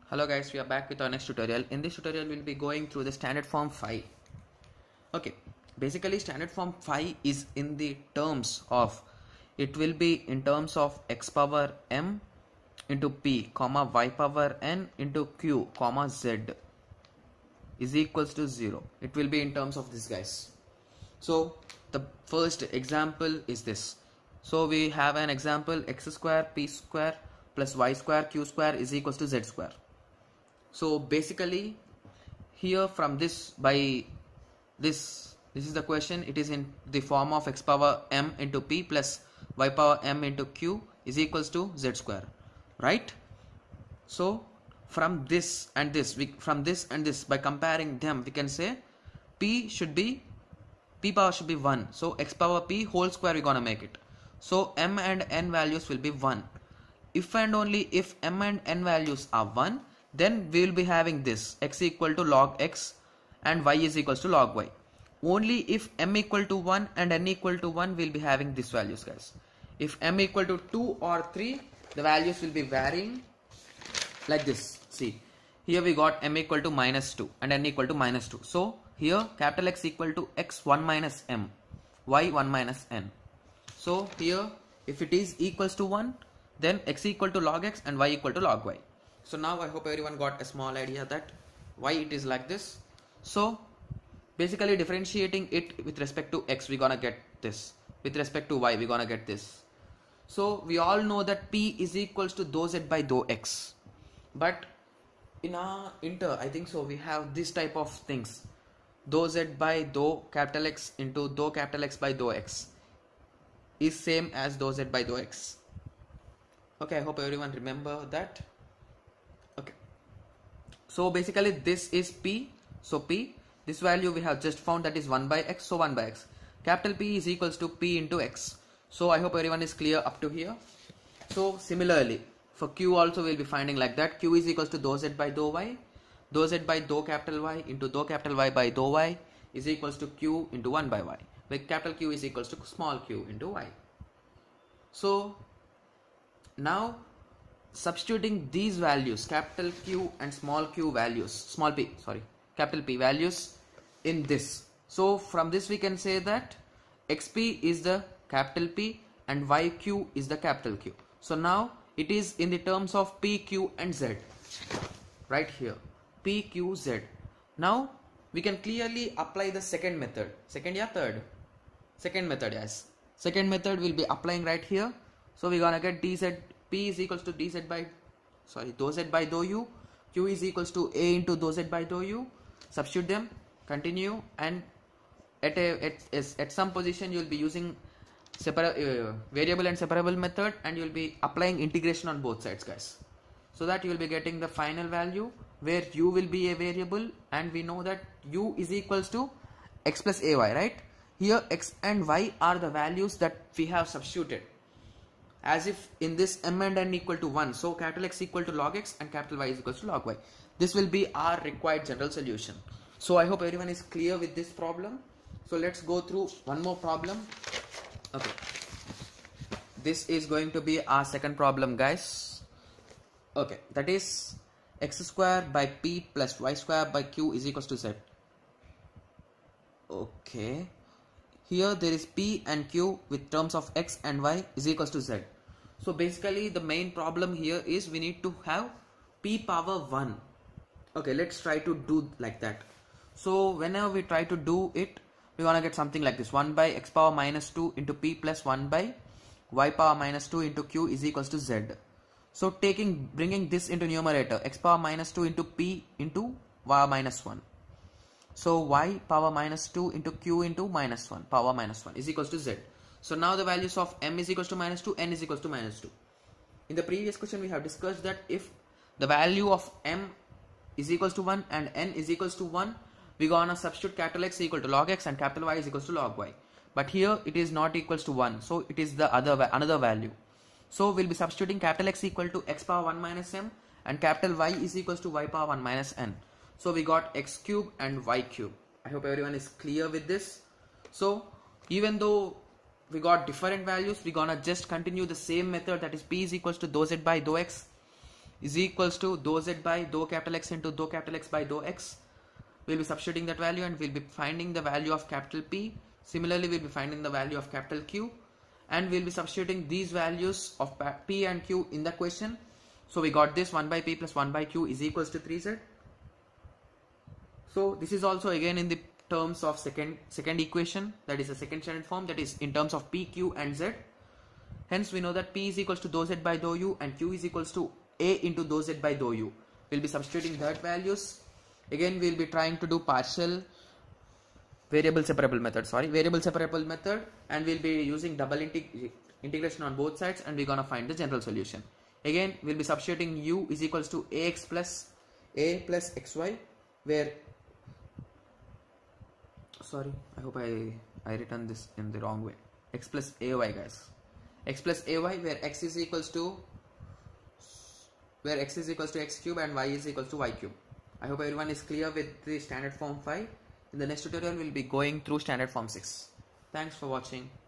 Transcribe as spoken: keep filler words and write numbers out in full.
Hello guys, we are back with our next tutorial. In this tutorial we'll be going through the standard form phi. Okay, basically standard form phi is in the terms of, it will be in terms of x power m into p comma y power n into q comma z is equals to zero. It will be in terms of this, guys. So the first example is this. So we have an example: x square p square plus y square q square is equals to z square. So basically here from this, by this this is the question. It is in the form of x power m into p plus y power m into q is equals to z square, right? So from this and this, we from this and this, by comparing them, we can say p should be p power should be one. So x power p whole square we're gonna make it. So m and n values will be one. If and only if m and n values are one, then we will be having this x equal to log x and y is equals to log y. Only if m equal to one and n equal to one, we'll be having these values, guys. If m equal to two or three, the values will be varying like this. See, here we got m equal to minus two and n equal to minus two. So here capital X equal to x one minus m, y one minus n. So here if it is equals to one, then x equal to log x and y equal to log y. So now I hope everyone got a small idea that why it is like this. So basically differentiating it with respect to x, we're gonna get this. With respect to y, we're gonna get this. So we all know that p is equals to dou z by dou x. But in our inter, I think so, we have this type of things. Dou z by dou capital X into dou capital X by dou x is same as dou z by dou x. Okay, I hope everyone remember that. Okay, so basically this is p. So p, this value we have just found, that is one by x. So one by x, capital P is equals to p into x. So I hope everyone is clear up to here. So similarly for q also we'll be finding like that. Q is equals to dou z by dou y, dou z by dou capital Y into dou capital Y by dou y is equals to q into one by y, where capital Q is equals to small q into y. So now substituting these values, capital Q and small q values, small p, sorry, capital P values in this. So from this we can say that xp is the capital P and yq is the capital Q. So now it is in the terms of p, q and z, right here, p, q, z. Now we can clearly apply the second method. Second, yeah, third. Second method, yes. Second method will be applying right here. So we're gonna get dz, p is equals to dz by, sorry, dou z by dou u, q is equals to a into dou z by dou u. Substitute them, continue, and at a at, at some position you will be using separate uh, variable and separable method, and you will be applying integration on both sides, guys, so that you will be getting the final value where u will be a variable, and we know that u is equals to x plus ay, right? Here x and y are the values that we have substituted, as if in this m and n equal to one. So capital X equal to log x and capital Y is equals to log y. This will be our required general solution. So I hope everyone is clear with this problem. So let's go through one more problem. Okay, this is going to be our second problem, guys. Okay, that is x square by p plus y square by q is equals to z. Okay, here there is p and q with terms of x and y is equals to z. So basically the main problem here is we need to have p power one. Okay, let's try to do like that. So whenever we try to do it, we're gonna get something like this: one by x power minus two into p plus one by y power minus two into q is equals to z. So taking bringing this into numerator, x power minus two into p into y minus one. So y power minus two into q into minus one, power minus one is equals to z. So now the values of m is equals to minus two, n is equals to minus two. In the previous question we have discussed that if the value of m is equals to one and n is equals to one, we gonna substitute capital X equal to log x and capital Y is equals to log y. But here it is not equals to one, so it is the other another value. So we'll be substituting capital X equal to x power one minus m and capital Y is equals to y power one minus n. So we got x cube and y cube. I hope everyone is clear with this. So even though we got different values, we gonna just continue the same method, that is p is equals to dou z by dou x is equals to dou z by dou capital X into dou capital X by dou X. We'll be substituting that value and we'll be finding the value of capital P. Similarly, we'll be finding the value of capital Q, and we'll be substituting these values of P and Q in the question. So we got this one by P plus one by Q is equals to three z. So this is also again in the terms of second second equation, that is a second standard form, that is in terms of P, Q and Z. Hence we know that P is equals to dou Z by dou U and Q is equals to A into dou Z by dou U. We'll be substituting that values. Again we'll be trying to do partial variable separable method, sorry, variable separable method, and we'll be using double integ integration on both sides, and we're gonna find the general solution. Again we'll be substituting U is equals to Ax plus A plus xy, where sorry I hope I I written this in the wrong way, x plus ay guys, x plus ay, where x is equals to where x is equals to x cube and y is equals to y cube. I hope everyone is clear with the standard form five. In the next tutorial we'll be going through standard form six. Thanks for watching.